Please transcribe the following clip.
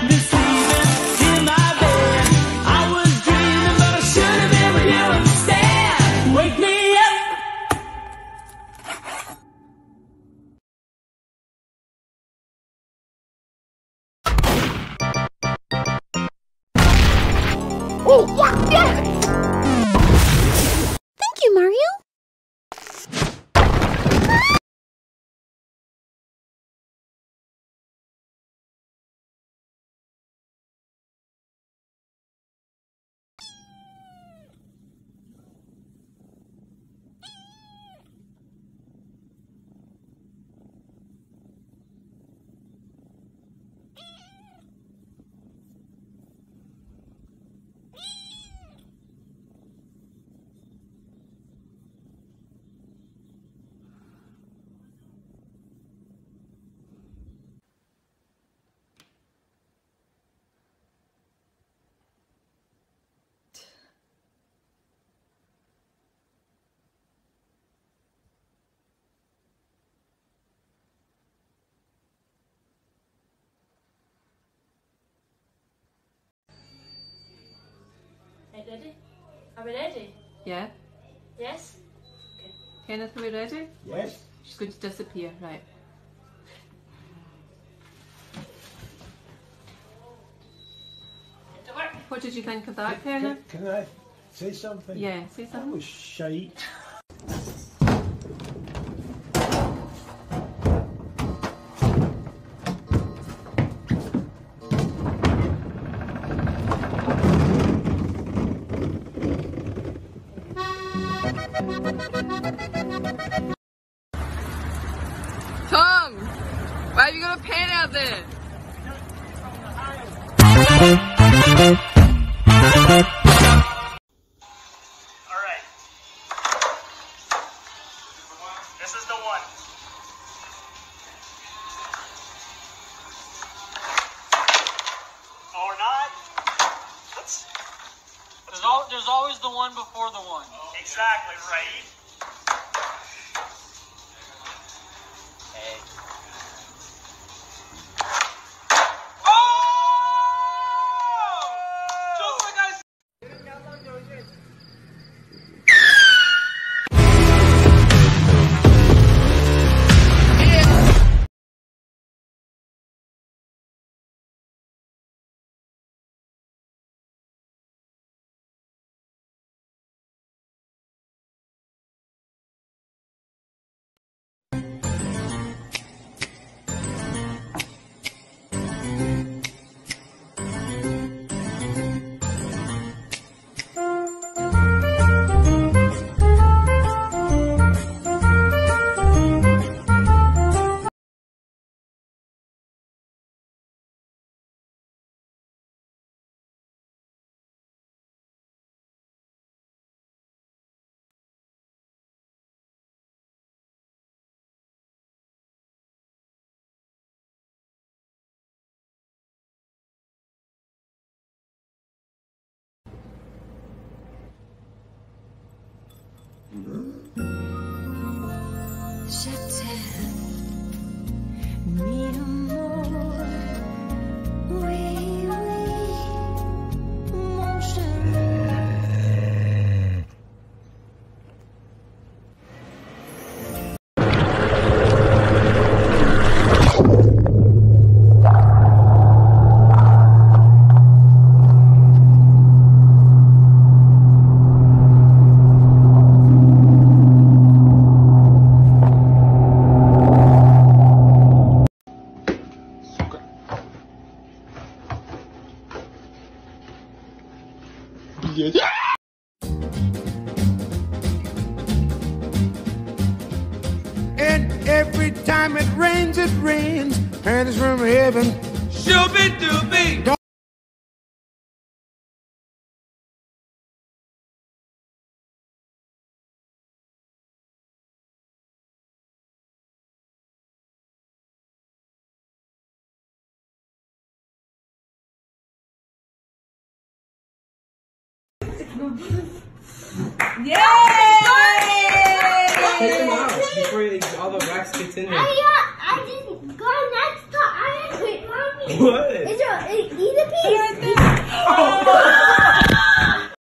Thank you, Mario. Hey, ready? Are we ready? Yeah. Yes? Okay. Kenneth, are we ready? Yes. She's going to disappear, right. Get to work. What did you think of that, Kenneth? Can I say something? Yeah, say That something. was shite. Tom! Why have you got a pen out there? Alright. This is the one. Or not. There's always the one before the one. Exactly right. Je t'aime, mi amour. Oui, oui, mon chéri. And every time it rains, and it's from heaven. Shooby dooby. Take them out before all the wax gets in there. I didn't go next time. I didn't quit, Mommy. What? Angel, eat a piece.